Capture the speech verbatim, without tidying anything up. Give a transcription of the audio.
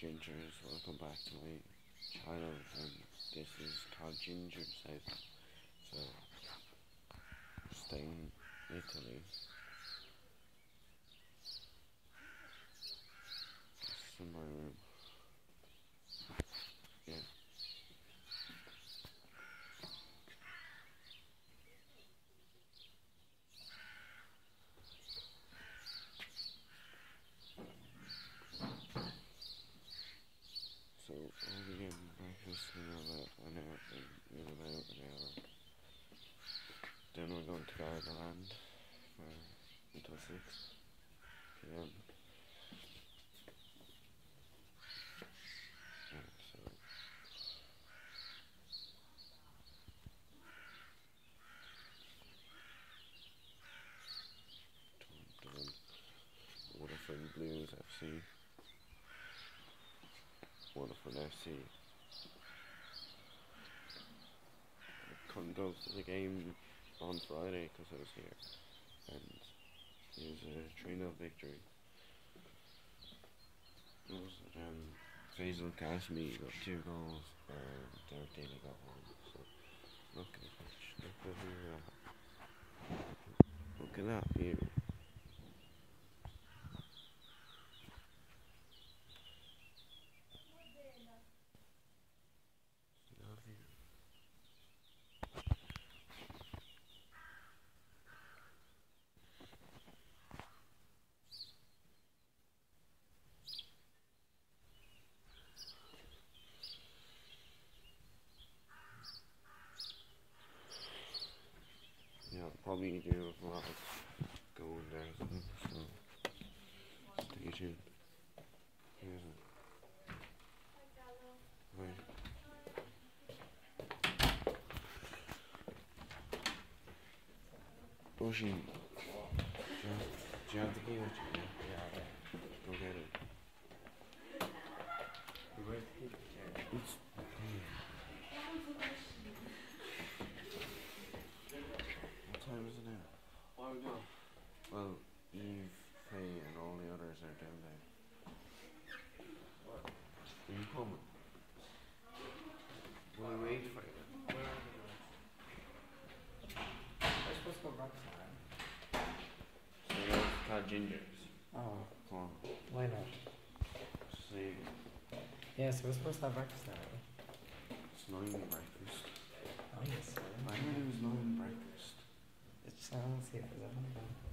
Gingers, welcome back to my channel, and this is Todd Ginger's house. So, staying in Italy. This is my room. Yeah. So I'll be getting breakfast in about an hour, in about an hour. Then we're going to Gardaland for until six p m. Yeah, so doing Waterford Blues F C. Waterford F C. I couldn't go to the game on Friday because I was here, and it was a three nil victory. It was um, Faisal Kasmi got two goals, and Derek Daly got one. So look at the pitch. Look at here. Look at that view. Yeah, I'll probably do a vlog going there, so stay tuned. Here's it. Right. Ocean, do you have, do you have the key with you? Yeah, yeah. Go get it. Where's the key? It's what time is it now? Oh no. Well, Eve, Faye, and all the others are down there. What? Are you coming? Will I wait for you? Where are you? I'm supposed to go back to that. So that's Todd Ginger's. Oh, Come on. why not? See, Yeah, so we're supposed to have breakfast now, right? it's nine breakfast. Oh, yes, sir. I heard it was nine breakfast. It's, I don't see it. Is that not